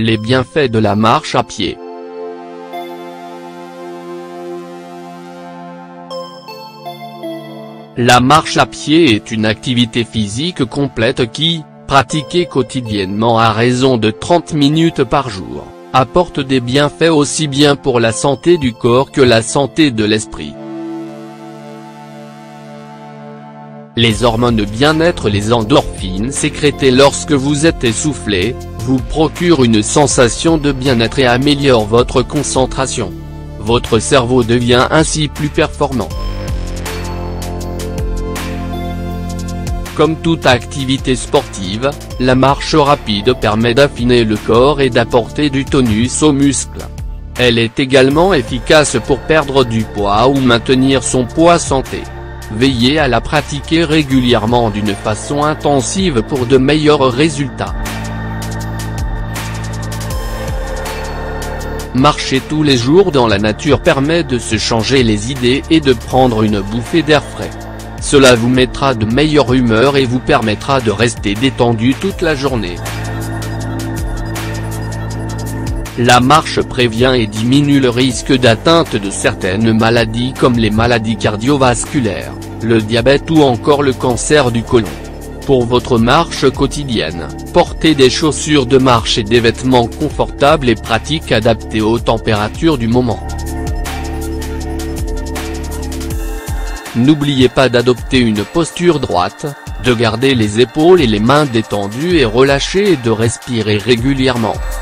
Les bienfaits de la marche à pied. La marche à pied est une activité physique complète qui, pratiquée quotidiennement à raison de 30 minutes par jour, apporte des bienfaits aussi bien pour la santé du corps que la santé de l'esprit. Les hormones bien-être, les endorphines sécrétées lorsque vous êtes essoufflé, vous procurent une sensation de bien-être et améliorent votre concentration. Votre cerveau devient ainsi plus performant. Comme toute activité sportive, la marche rapide permet d'affiner le corps et d'apporter du tonus aux muscles. Elle est également efficace pour perdre du poids ou maintenir son poids santé. Veillez à la pratiquer régulièrement d'une façon intensive pour de meilleurs résultats. Marcher tous les jours dans la nature permet de se changer les idées et de prendre une bouffée d'air frais. Cela vous mettra de meilleure humeur et vous permettra de rester détendu toute la journée. La marche prévient et diminue le risque d'atteinte de certaines maladies comme les maladies cardiovasculaires, le diabète ou encore le cancer du côlon. Pour votre marche quotidienne, portez des chaussures de marche et des vêtements confortables et pratiques adaptés aux températures du moment. N'oubliez pas d'adopter une posture droite, de garder les épaules et les mains détendues et relâchées et de respirer régulièrement.